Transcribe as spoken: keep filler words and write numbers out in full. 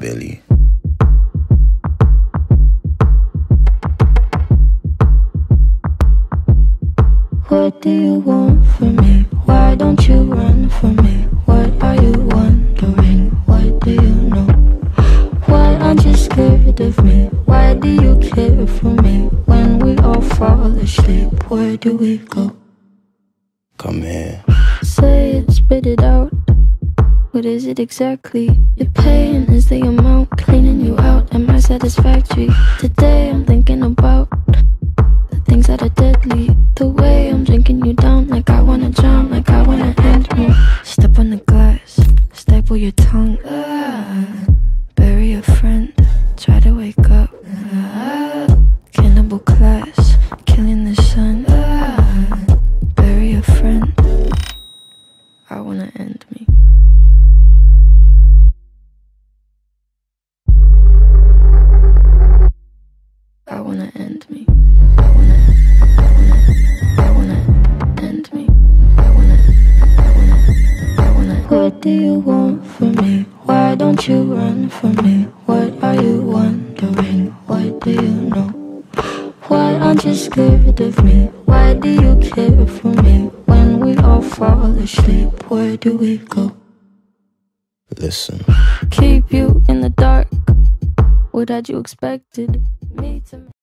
Billie. What do you want from me? Why don't you run from me? What are you wondering? What do you know? Why aren't you scared of me? Why do you care for me? When we all fall asleep, where do we go? Come here. Say it, spit it out. What is it exactly? Your pain is the amount cleaning you out. Am I satisfactory? Today I'm thinking about the things that are deadly. The way I'm drinking you down, like I wanna drown, like I wanna end me. Step on the glass, staple your tongue. Ah, bury a friend, try to wake up. Ah, cannibal class, killing the sun. Ah, bury a friend, I wanna end me. I wanna end me. I wanna, I wanna, I wanna end me. I wanna, I wanna, I wanna. What do you want from me? Why don't you run from me? What are you wondering? What do you know? Why aren't you scared of me? Why do you care for me? When we all fall asleep, where do we go? Listen. Keep you in the dark. What had you expected me to